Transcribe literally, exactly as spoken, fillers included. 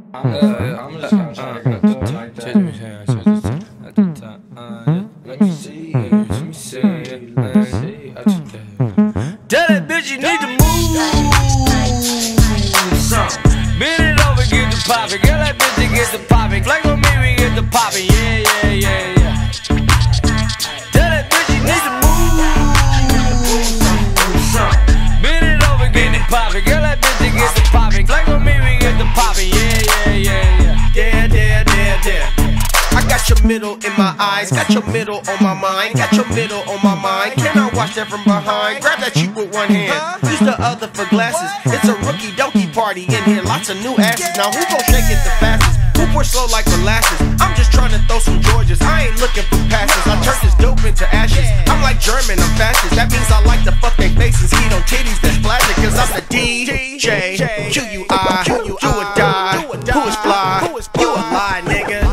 Tell that bitch you need to move. Bend it over, get the poppin'. Girl, that bitch to get the poppin'. Flank on me, we get the poppin'. Yeah, yeah, yeah, yeah. Tell that bitch you need to move. Bend it over, get the poppin'. Girl, that bitch to get the poppin'. Flank on me, we get the poppin'. Yeah, yeah, yeah, yeah. Yeah, yeah, yeah, yeah. I got your middle in my eyes, got your middle on my mind, got your middle on my mind. Can I watch that from behind? Grab that cheek with one hand, use the other for glasses. It's a rookie donkey party in here, lots of new asses. Now who gon' shake it the fastest? Who push slow like molasses? I'm just trying to throw some Georges, I ain't looking for passes. I turn this dope into ashes, I'm like German, I'm fastest. That means I like to fuck they faces, heat on titties that's flashing. Cause I'm the D J, Q U I, you a die, who is fly, you a lie nigga.